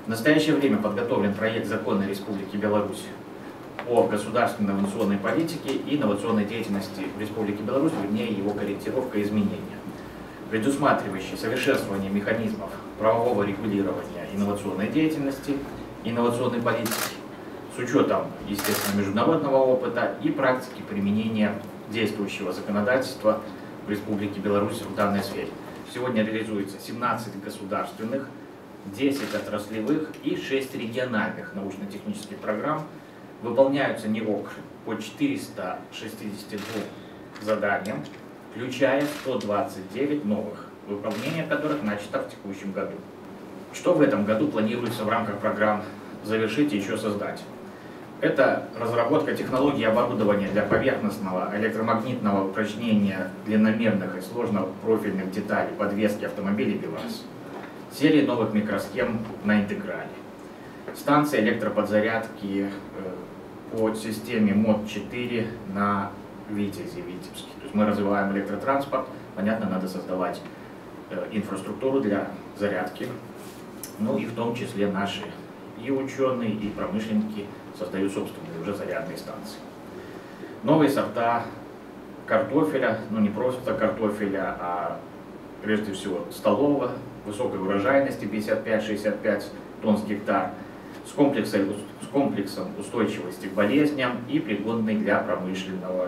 В настоящее время подготовлен проект закона Республики Беларусь о государственной инновационной политике и инновационной деятельности в Республике Беларусь, вернее его корректировка и изменения, предусматривающий совершенствование механизмов правового регулирования инновационной деятельности, инновационной политики, с учетом, естественно, международного опыта и практики применения действующего законодательства в Республике Беларусь в данной сфере. Сегодня реализуется 17 государственных, 10 отраслевых и 6 региональных научно-технических программ. Выполняются НИОК по 462 заданиям, включая 129 новых, выполнение которых начато в текущем году. Что в этом году планируется в рамках программ завершить и еще создать? Это разработка технологий оборудования для поверхностного электромагнитного упрочнения длинномерных и сложнопрофильных деталей подвески автомобилей БелАЗ, серии новых микросхем на интеграле, станции электроподзарядки по системе МОД-4 на Витязе, Витебске. То есть мы развиваем электротранспорт, понятно, надо создавать инфраструктуру для зарядки, ну и в том числе наши и ученые, и промышленники создают собственные уже зарядные станции. Новые сорта картофеля, ну не просто картофеля, а прежде всего столового, высокой урожайности 55-65 тонн с гектар, с комплексом устойчивости к болезням и пригодный для промышленной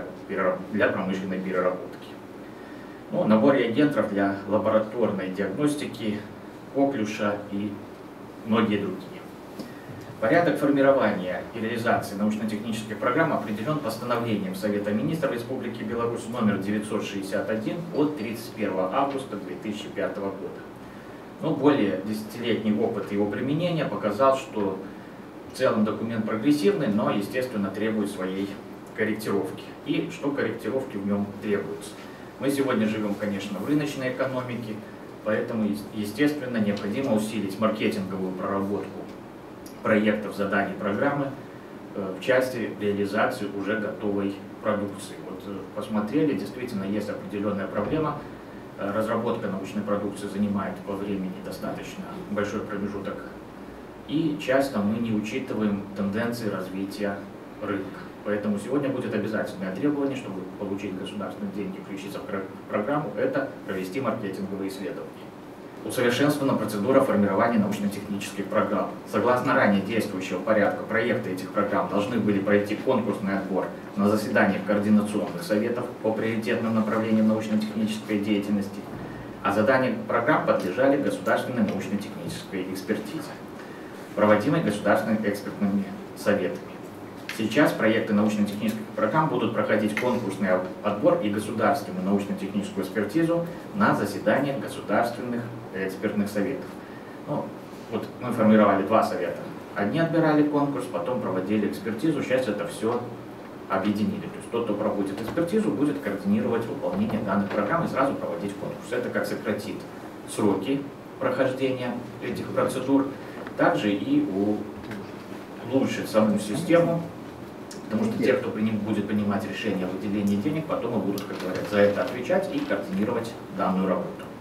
переработки. Ну, набор реагентов для лабораторной диагностики, коклюша и многие другие. Порядок формирования и реализации научно-технических программ определен постановлением Совета министров Республики Беларусь номер 961 от 31 августа 2005 года. Но более десятилетний опыт его применения показал, что в целом документ прогрессивный, но, естественно, требует своей корректировки. И что корректировки в нем требуются? Мы сегодня живем, конечно, в рыночной экономике, поэтому, естественно, необходимо усилить маркетинговую проработку проектов, заданий, программы в части реализации уже готовой продукции. Вот посмотрели, действительно есть определенная проблема. Разработка научной продукции занимает по времени достаточно большой промежуток, и часто мы не учитываем тенденции развития рынка. Поэтому сегодня будет обязательное требование, чтобы получить государственные деньги, включиться в программу, это провести маркетинговые исследования. Усовершенствована процедура формирования научно-технических программ. Согласно ранее действующего порядка, проекты этих программ должны были пройти конкурсный отбор на заседаниях координационных советов по приоритетным направлениям научно-технической деятельности, а задания программ подлежали государственной научно-технической экспертизе, проводимой государственными экспертными советами. Сейчас проекты научно-технических программ будут проходить конкурсный отбор и государственную научно-техническую экспертизу на заседаниях государственных экспертных советов. Ну, вот мы формировали два совета. Одни отбирали конкурс, потом проводили экспертизу, сейчас это все объединили. То есть тот, кто проводит экспертизу, будет координировать выполнение данных программ и сразу проводить конкурс. Это как сократит сроки прохождения этих процедур, также и улучшит саму систему, потому что те, кто будет принимать решение о выделении денег, потом и будут, как говорят, за это отвечать и координировать данную работу.